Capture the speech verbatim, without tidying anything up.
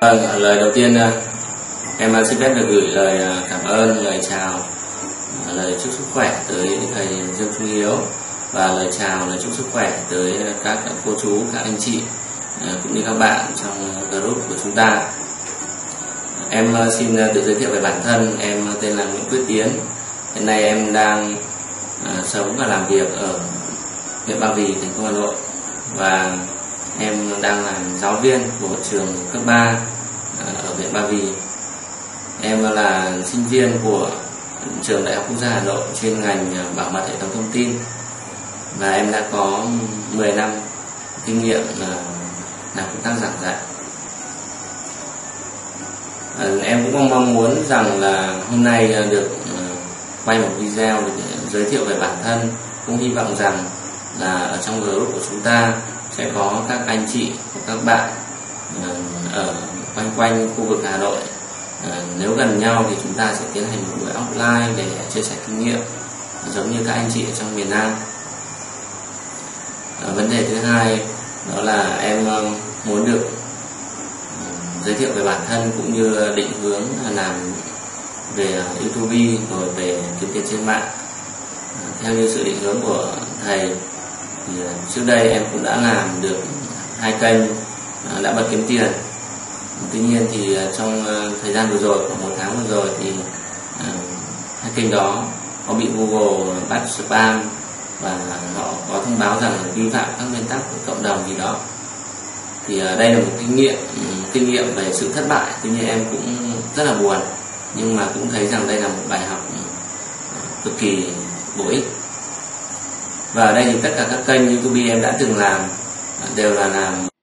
Vâng, lời đầu tiên em xin phép được gửi lời cảm ơn, lời chào, lời chúc sức khỏe tới thầy Dương Trung Hiếu và lời chào, lời chúc sức khỏe tới các cô chú, các anh chị cũng như các bạn trong group của chúng ta. Em xin tự giới thiệu về bản thân. Em tên là Nguyễn Quyết Tiến. Hiện nay em đang sống và làm việc ở huyện Ba Vì, thành phố Hà Nội, và em đang làm giáo viên của trường cấp ba ở huyện Ba Vì. Em là sinh viên của trường Đại học Quốc gia Hà Nội chuyên ngành bảo mật hệ thống thông tin, và em đã có mười năm kinh nghiệm làm công tác giảng dạy. Em cũng mong muốn rằng là hôm nay được quay một video để giới thiệu về bản thân, cũng hy vọng rằng là ở trong group của chúng ta sẽ có các anh chị, các bạn ở quanh quanh khu vực Hà Nội. Nếu gần nhau thì chúng ta sẽ tiến hành một buổi offline để chia sẻ kinh nghiệm giống như các anh chị ở trong miền Nam. Vấn đề thứ hai đó là em muốn được giới thiệu về bản thân cũng như định hướng làm về YouTube rồi về kiếm tiền trên mạng. Theo như sự định hướng của thầy thì trước đây em cũng đã làm được hai kênh đã bật kiếm tiền. Tuy nhiên thì trong thời gian vừa rồi, khoảng một tháng vừa rồi thì hai kênh đó có bị Google bắt spam và họ có thông báo rằng vi phạm các nguyên tắc của cộng đồng gì đó. Thì đây là một kinh nghiệm kinh nghiệm về sự thất bại. Tuy nhiên em cũng rất là buồn, nhưng mà cũng thấy rằng đây là một bài học cực kỳ bổ ích. Và ở đây thì tất cả các kênh YouTube em đã từng làm đều là làm